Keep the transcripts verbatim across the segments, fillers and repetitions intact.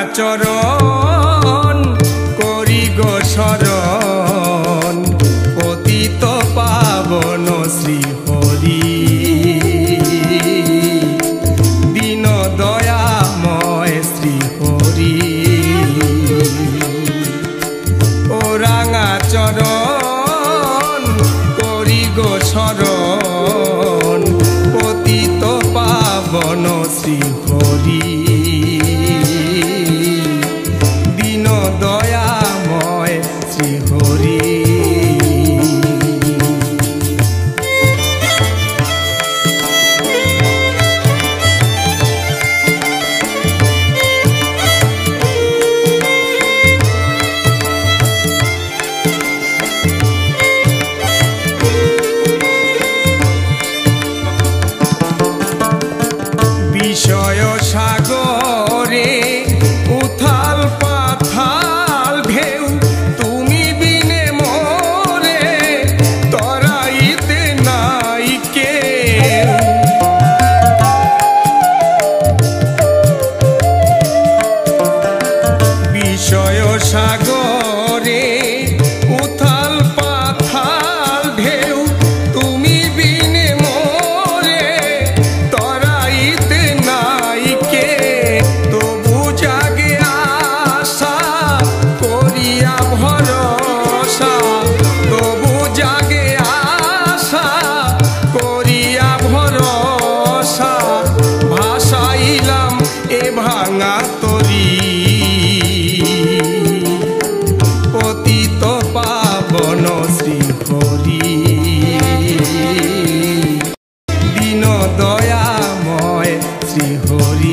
চরণ করি গো শরণ পতিত পাবন শ্রী হরি দীন দয়াময় শ্রী হরি ও রাঙা চরণ করি গো শরণ পতিত পাবন শ্রী হরি দীন দয়াময় শ্রী হরি বিষয় সাগরে উথাল পাথাল ঢেউ তুমি বিনে মোরে তরাইতে নাই কেউ বিষয় সাগরে উথাল পাথাল ঢেউ তুমি বিনে মোরে তরাইতে নাই কে তবু জাগে আশা করিয়া ভরসা তবু জাগে আশা করিয়া ভরসা ভাসাইলাম এ ভাঙা তরি পতিত পাবন শ্রী হরি দীন দয়াময় শ্রী হরি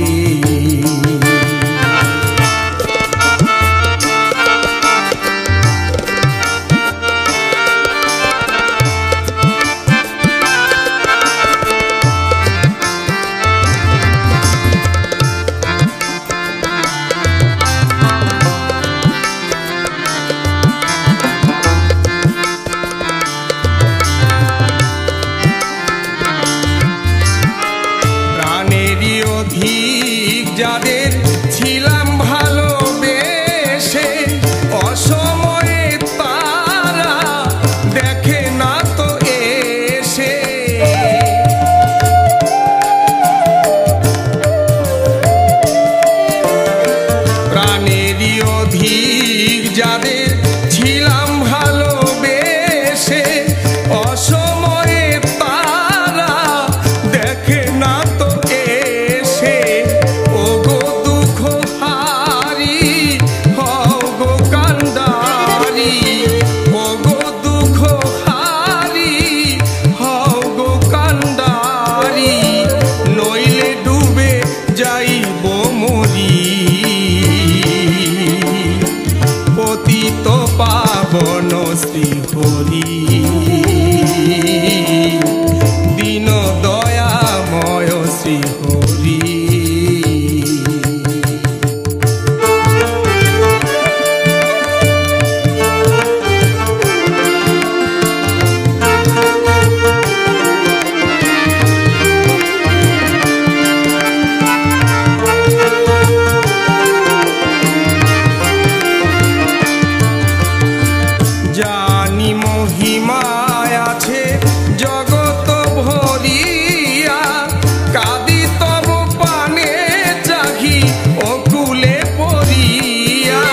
প্রাণেরই অধিক যাদের ছিলাম ভালোবেসে অসময়ে তারা দেখে না তো এসে প্রাণেরই অধিক যাদের ছিলাম ভালোবেসে অসময়ে তারা দেখে না তো এসে ও গো দুঃখ হারি হও গো কান্ডারি ও গো দুঃখ হারি হও গো কান্ডারি নইলে ডুবে যাইব মরি পতিত পাবন শ্রী হরি দীন দয়াময় শ্রী হরি জানি মহিমায় আছে জগত ভরিয়া কাঁদি তব পানে চাহি অকুলে পড়িয়া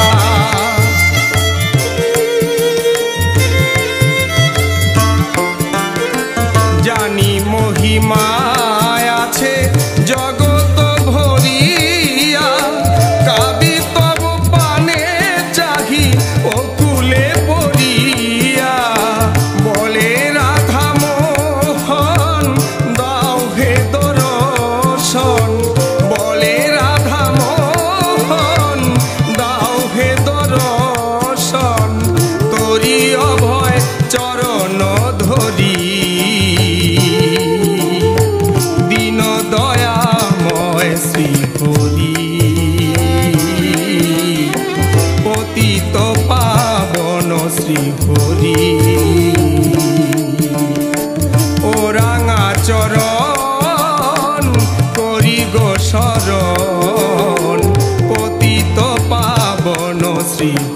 জানি মহিমায় আছে জগত ভরিয়া কাঁদি তব পানে চাহি অকুলে পড়িয়া বলে রাধা মোহন দাও হে দর্শন বলে রাধা মোহন দাও হে দর্শন তোরি অভয় চরণ ধরি দীন দয়াময় শ্রী হরি পতিত পাবন শ্রী হরি ও রাঙা চরণ করি গো শরণ শ্রী